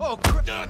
Oh, crap!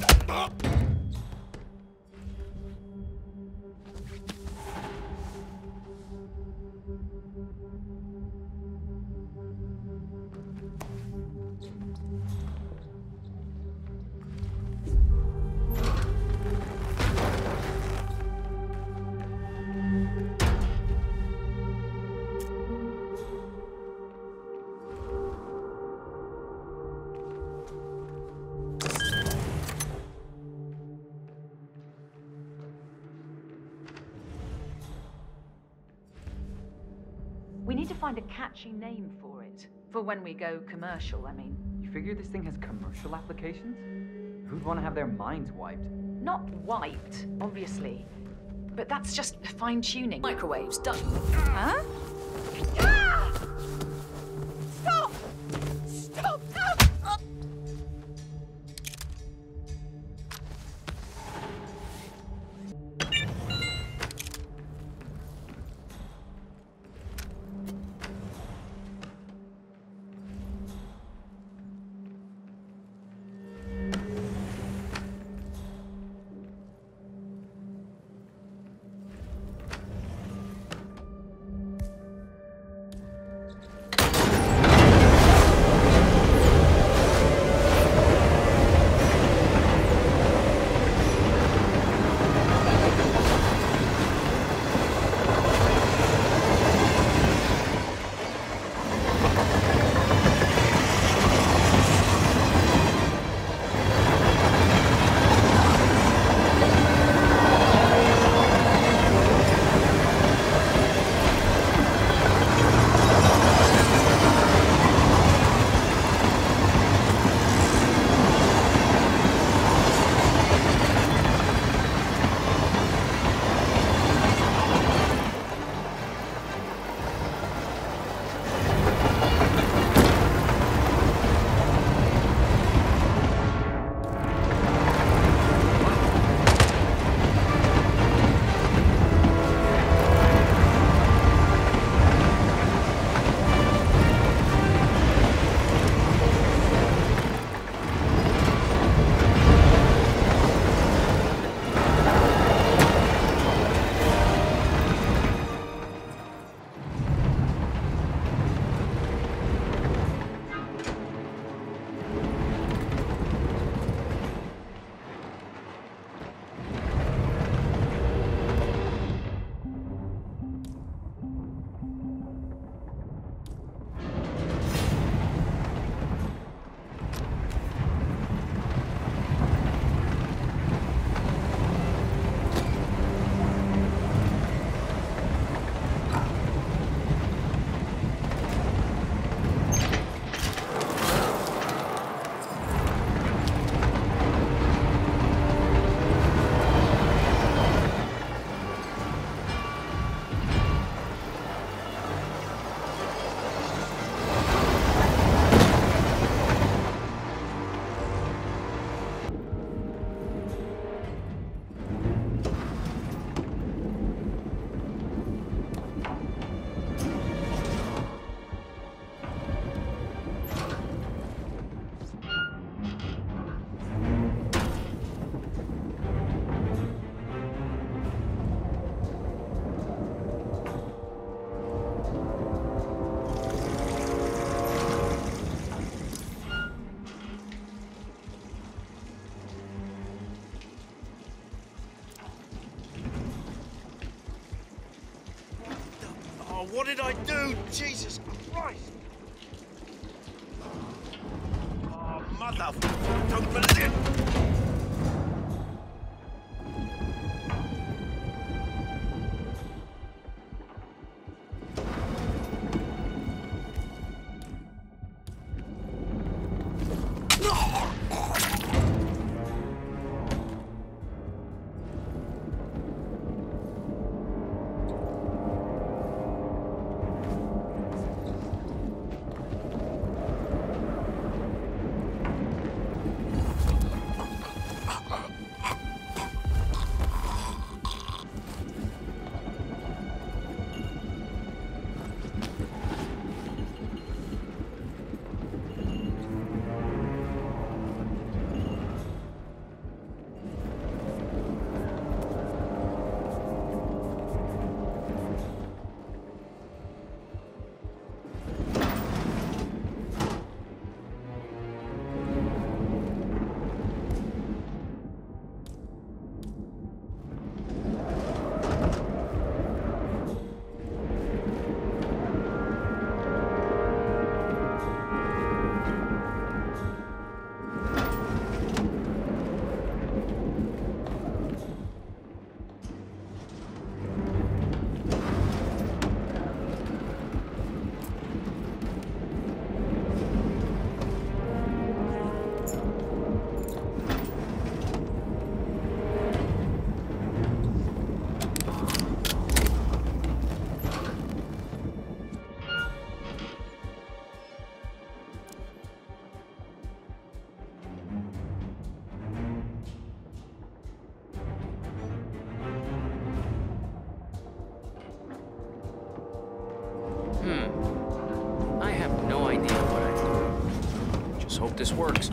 We need to find a catchy name for it. For when we go commercial, I mean. You figure this thing has commercial applications? Who'd want to have their minds wiped? Not wiped, obviously. But that's just fine-tuning. Microwaves, done. Huh? Ah! Stop! Stop! Ah! What did I do? Jesus Christ! Oh, mother... Don't believe it! Let's hope this works.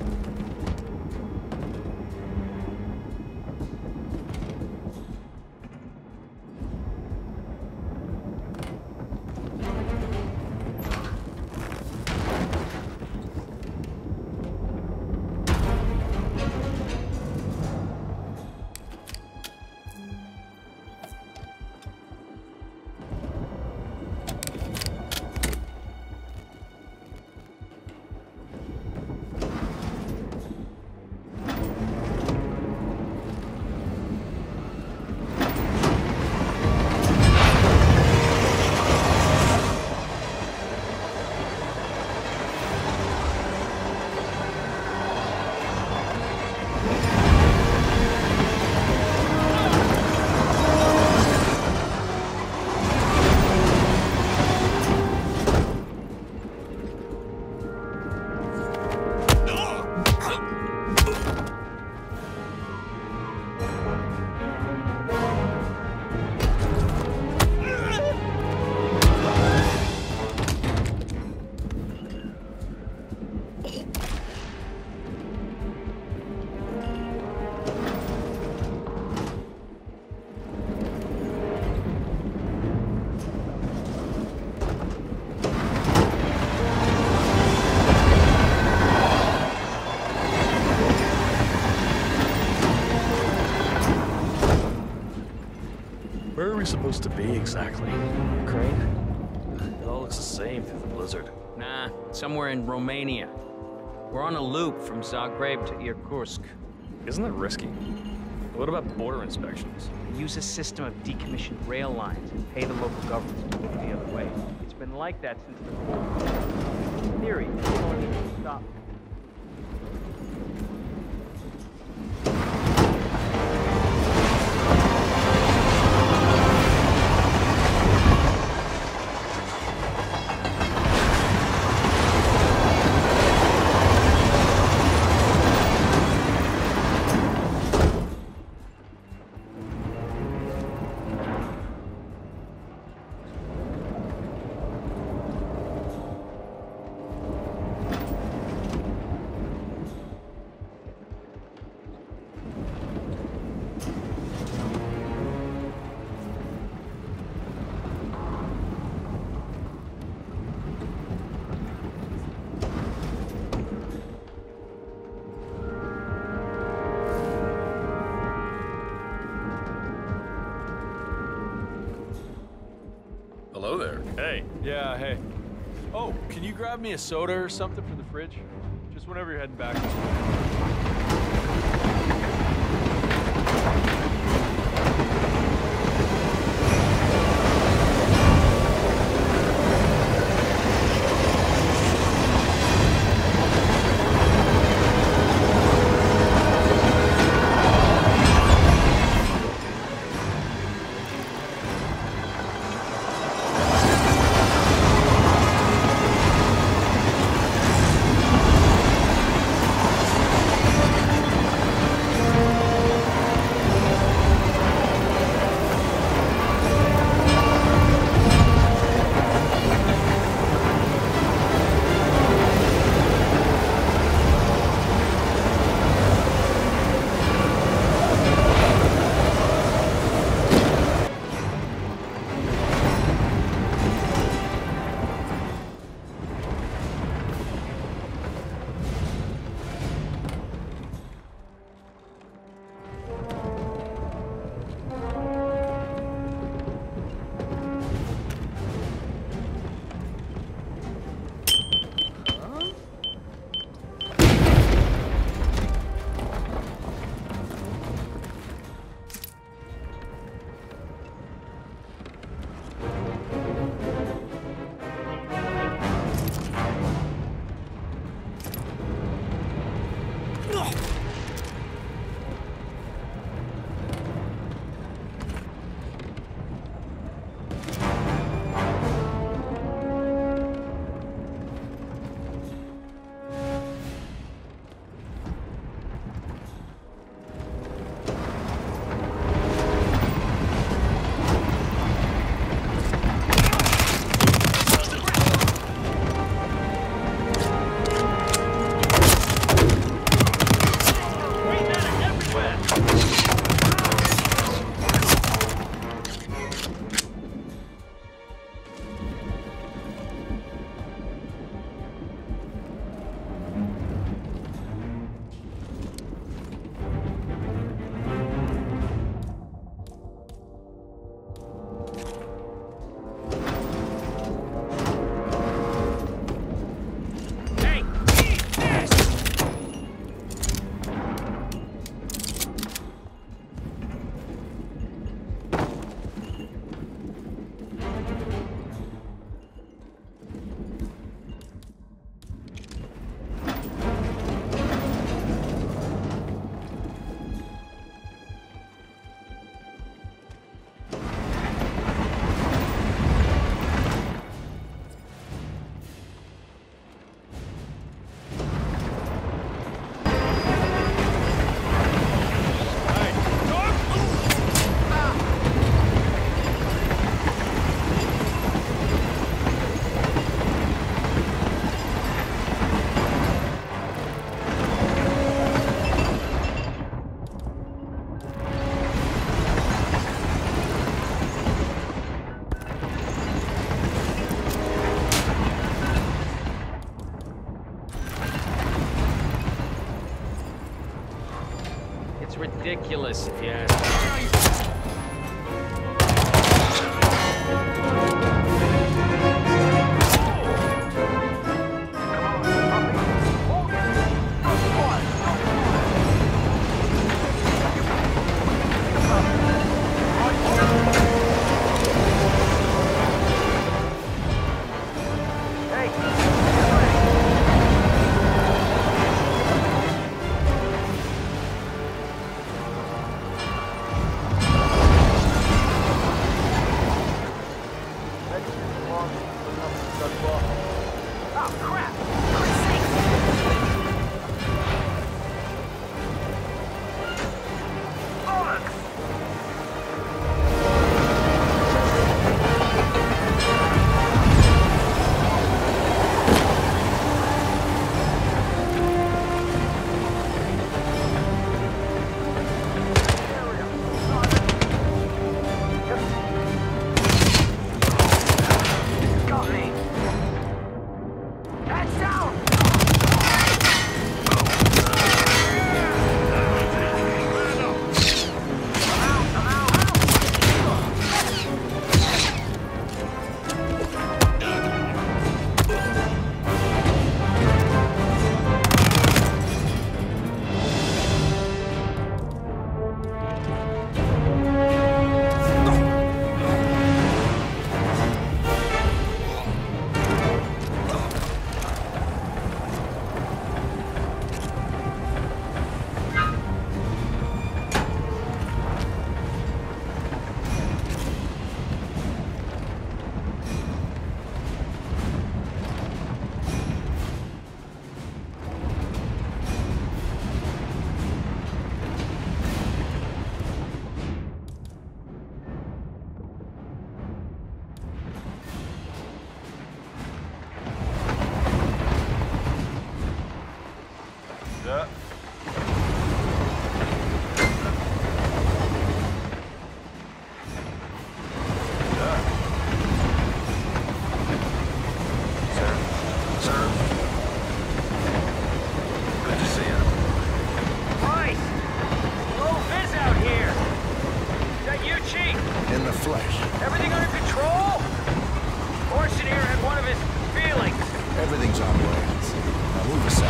Where are we supposed to be exactly? Ukraine? It all looks the same through the blizzard. Nah, somewhere in Romania. We're on a loop from Zagreb to Irkutsk. Isn't that risky? What about border inspections? Use a system of decommissioned rail lines and pay the local governments to look the other way. It's been like that since the Cold War. In theory, it's only to stop. Hello there. Hey. Yeah, hey. Oh, can you grab me a soda or something from the fridge? Just whenever you're heading back. ridiculous, if you ask me. Everything's on rails. Now move aside.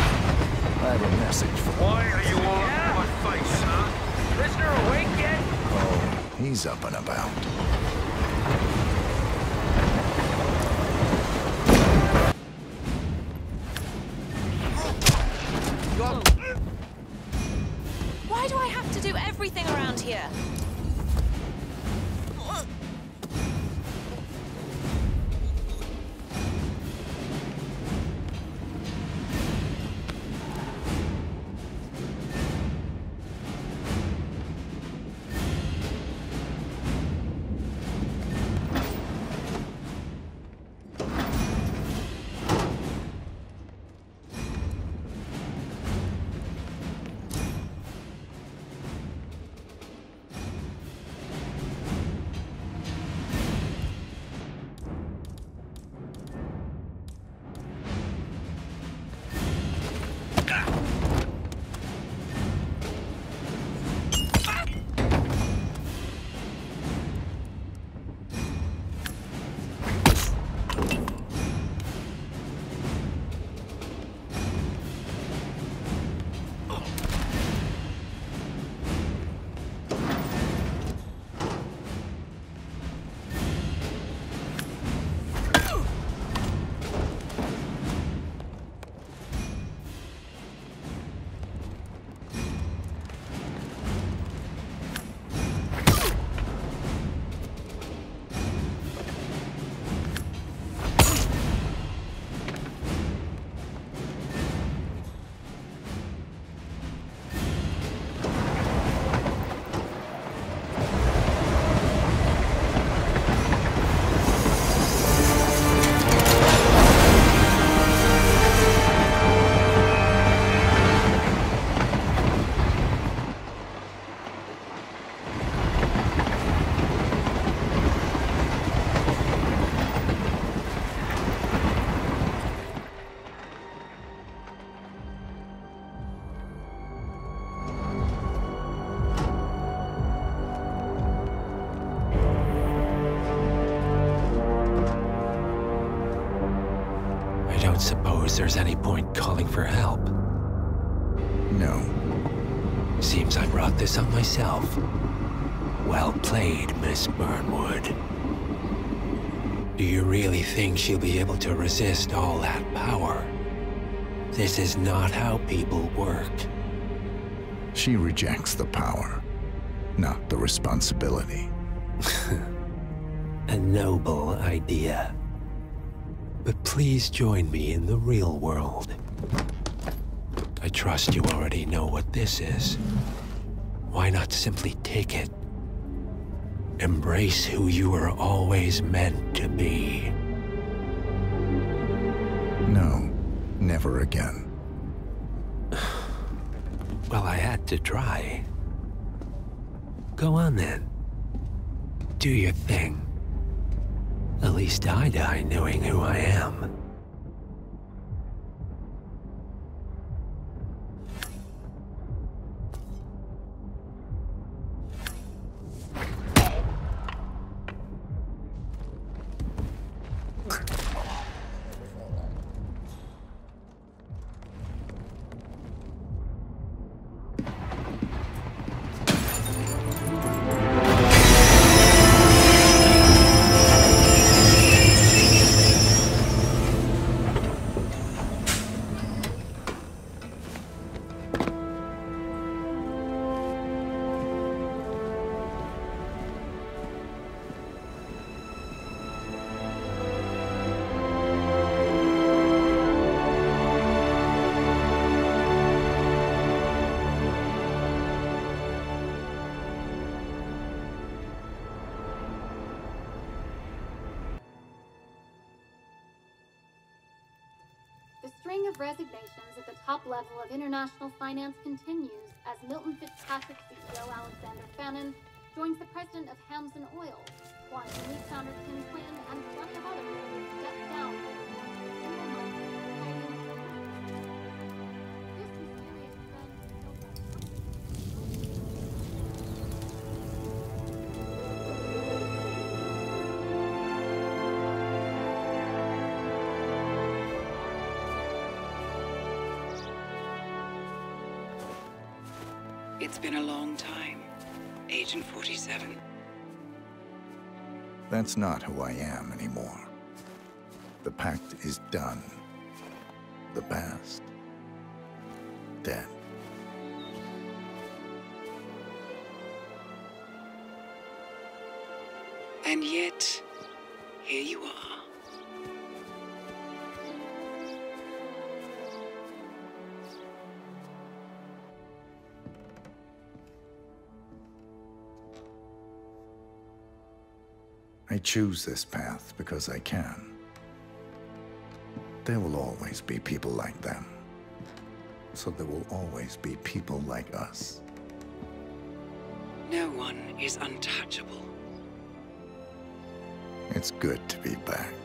I have a message for you. Why are you all in my face, huh? Prisoner awake yet? Oh, he's up and about. Why do I have to do everything around here? don't suppose there's any point calling for help. No. Seems I brought this up myself. Well played, Miss Burnwood. Do you really think she'll be able to resist all that power? This is not how people work. She rejects the power, not the responsibility. A noble idea. But please join me in the real world. I trust you already know what this is. Why not simply take it? Embrace who you were always meant to be. No, never again. Well, I had to try. Go on then. Do your thing. At least I die knowing who I am. The string of resignations at the top level of international finance continues as Milton Fitzpatrick CEO Alexander Fannin joins the president of Hamson Oil, Quantum Leap founder Tim Quinn, and plenty of others step down. It's been a long time, Agent 47. That's not who I am anymore. The pact is done. The past, dead. And yet, here you are. I choose this path because I can. There will always be people like them. So there will always be people like us. No one is untouchable. It's good to be back.